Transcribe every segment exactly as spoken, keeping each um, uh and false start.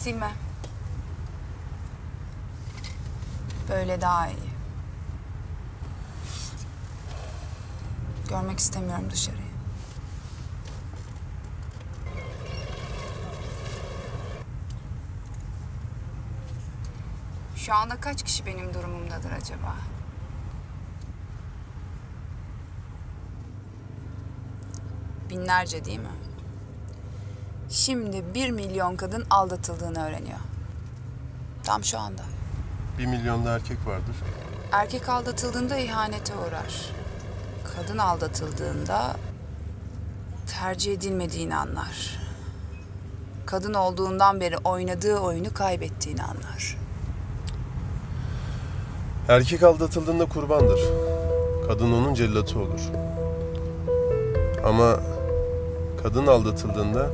Silme. Böyle daha iyi. Görmek istemiyorum dışarıyı. Şu anda kaç kişi benim durumumdadır acaba? Binlerce değil mi? Şimdi bir milyon kadın aldatıldığını öğreniyor. Tam şu anda. Bir milyonda erkek vardır. Erkek aldatıldığında ihanete uğrar. Kadın aldatıldığında tercih edilmediğini anlar. Kadın olduğundan beri oynadığı oyunu kaybettiğini anlar. Erkek aldatıldığında kurbandır. Kadın onun cellatı olur. Ama kadın aldatıldığında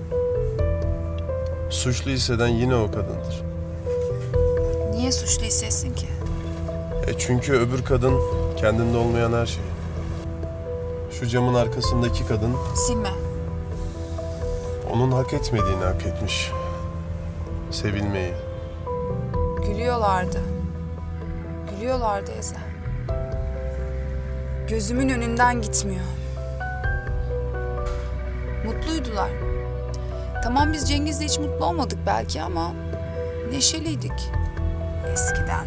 suçlu hisseden yine o kadındır. Niye suçlu hissetsin ki? E çünkü öbür kadın kendinde olmayan her şey. Şu camın arkasındaki kadın Silme. onun hak etmediğini hak etmiş. Sevilmeyi. Gülüyorlardı. Gülüyorlardı Ezel. Gözümün önünden gitmiyor. Mutluydular. Tamam biz Cengiz'le hiç mutlu olmadık belki ama neşeliydik. Eskiden.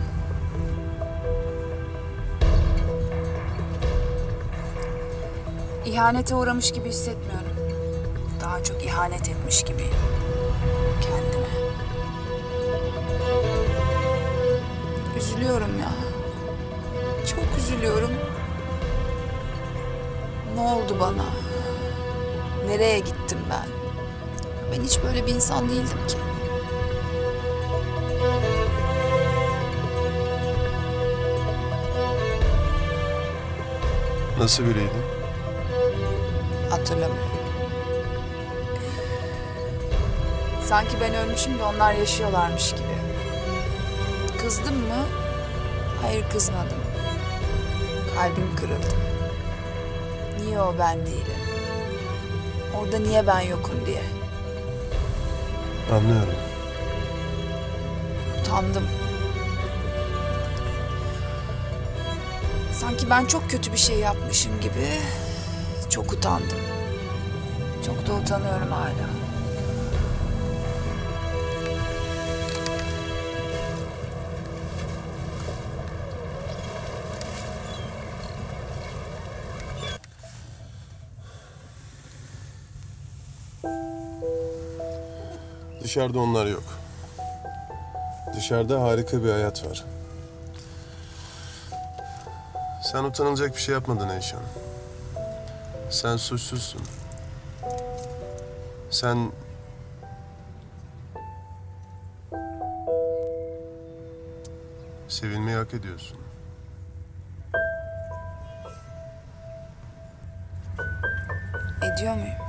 İhanete uğramış gibi hissetmiyorum. Daha çok ihanet etmiş gibiyim. Kendime. Üzülüyorum ya. Çok üzülüyorum. Ne oldu bana? Nereye gittim ben? Ben hiç böyle bir insan değildim ki. Nasıl biriydin? Hatırlamıyorum. Sanki ben ölmüşüm de onlar yaşıyorlarmış gibi. Kızdım mı? Hayır, kızmadım. Kalbim kırıldı. Niye o ben değilim? Orada niye ben yokum diye. Anlıyorum. Utandım. Sanki ben çok kötü bir şey yapmışım gibi çok utandım. Çok da utanıyorum hala. Dışarıda onlar yok. Dışarıda harika bir hayat var. Sen utanılacak bir şey yapmadın Eyşan. Sen suçsuzsun. Sen... sevilmeyi hak ediyorsun. Ediyor muyum?